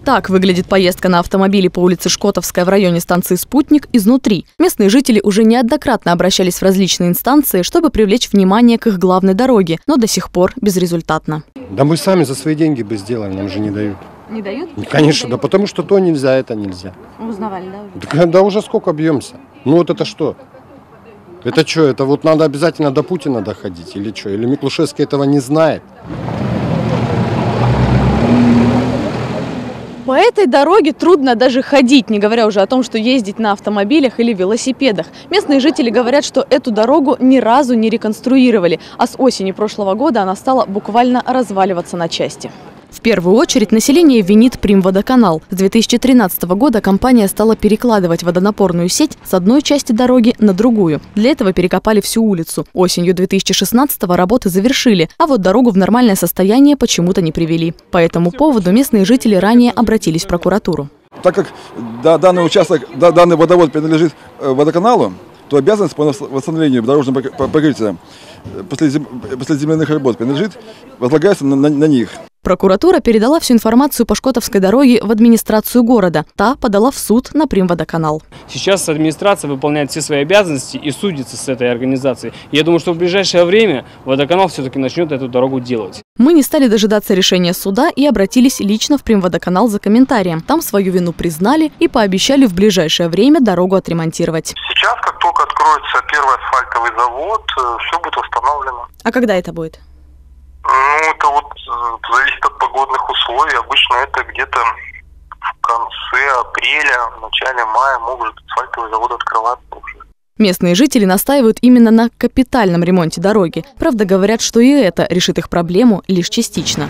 Так выглядит поездка на автомобиле по улице Шкотовская в районе станции «Спутник» изнутри. Местные жители уже неоднократно обращались в различные инстанции, чтобы привлечь внимание к их главной дороге, но до сих пор безрезультатно. Да мы сами за свои деньги бы сделали, нам же не дают. Не дают? Конечно, да потому что то нельзя, это нельзя. Узнавали, да? Да уже сколько бьемся. Ну вот это что? Это что, это вот надо обязательно до Путина доходить или что? Или Миклушевский этого не знает? По этой дороге трудно даже ходить, не говоря уже о том, что ездить на автомобилях или велосипедах. Местные жители говорят, что эту дорогу ни разу не реконструировали, а с осени прошлого года она стала буквально разваливаться на части. В первую очередь население винит Примводоканал. С 2013 года компания стала перекладывать водонапорную сеть с одной части дороги на другую. Для этого перекопали всю улицу. Осенью 2016-го работы завершили, а вот дорогу в нормальное состояние почему-то не привели. По этому поводу местные жители ранее обратились в прокуратуру. Так как данный участок, данный водовод принадлежит водоканалу, то обязанность по восстановлению дорожного покрытия после земляных работ возлагается на них. Прокуратура передала всю информацию по Шкотовской дороге в администрацию города. Та подала в суд на Примводоканал. Сейчас администрация выполняет все свои обязанности и судится с этой организацией. Я думаю, что в ближайшее время водоканал все-таки начнет эту дорогу делать. Мы не стали дожидаться решения суда и обратились лично в Примводоканал за комментарием. Там свою вину признали и пообещали в ближайшее время дорогу отремонтировать. Сейчас, как только откроется первый асфальтовый завод, все будет восстановлено. А когда это будет? Ну, это вот зависит от погодных условий. Обычно это где-то в конце апреля, в начале мая могут асфальтовые заводы открываться уже. Местные жители настаивают именно на капитальном ремонте дороги. Правда, говорят, что и это решит их проблему лишь частично.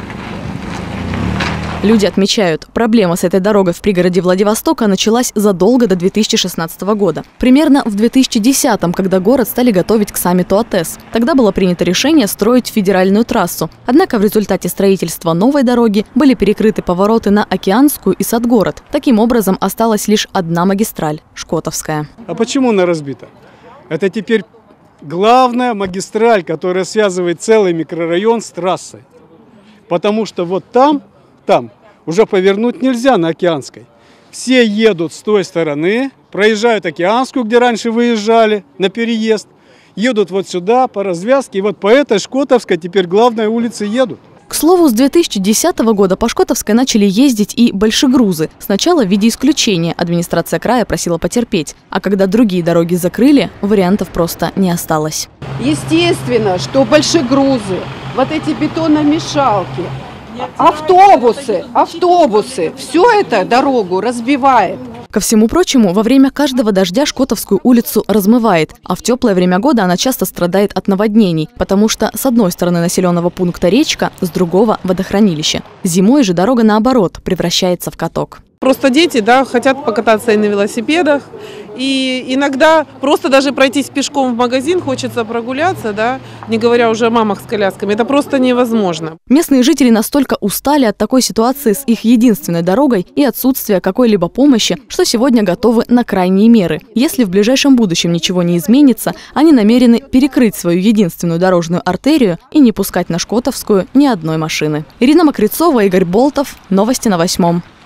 Люди отмечают, проблема с этой дорогой в пригороде Владивостока началась задолго до 2016 года. Примерно в 2010-м, когда город стали готовить к саммиту АТЭС. Тогда было принято решение строить федеральную трассу. Однако в результате строительства новой дороги были перекрыты повороты на Океанскую и Садгород. Таким образом, осталась лишь одна магистраль – Шкотовская. А почему она разбита? Это теперь главная магистраль, которая связывает целый микрорайон с трассой. Потому что вот там уже повернуть нельзя на Океанской. Все едут с той стороны, проезжают Океанскую, где раньше выезжали на переезд, едут вот сюда по развязке, и вот по этой Шкотовской теперь главной улице едут. К слову, с 2010 года по Шкотовской начали ездить и большегрузы. Сначала в виде исключения администрация края просила потерпеть. А когда другие дороги закрыли, вариантов просто не осталось. Естественно, что большегрузы, вот эти бетономешалки, автобусы, все это дорогу разбивает. Ко всему прочему, во время каждого дождя Шкотовскую улицу размывает, а в теплое время года она часто страдает от наводнений, потому что с одной стороны населенного пункта речка, с другого – водохранилище. Зимой же дорога, наоборот, превращается в каток. Просто дети, хотят покататься и на велосипедах, и иногда просто даже пройтись пешком в магазин, хочется прогуляться, не говоря уже о мамах с колясками. Это просто невозможно. Местные жители настолько устали от такой ситуации с их единственной дорогой и отсутствия какой-либо помощи, что сегодня готовы на крайние меры. Если в ближайшем будущем ничего не изменится, они намерены перекрыть свою единственную дорожную артерию и не пускать на Шкотовскую ни одной машины. Ирина Мокрицова, Игорь Болтов. Новости на 8.